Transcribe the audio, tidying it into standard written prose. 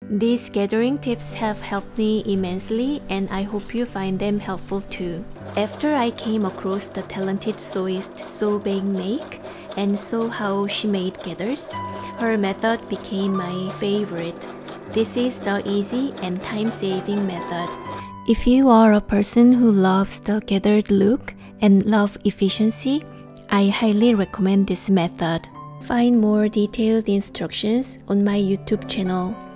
These gathering tips have helped me immensely, and I hope you find them helpful too. After I came across the talented sewist So Bang Make and saw how she made gathers, her method became my favorite. This is the easy and time-saving method. If you are a person who loves the gathered look and love efficiency, I highly recommend this method. Find more detailed instructions on my YouTube channel.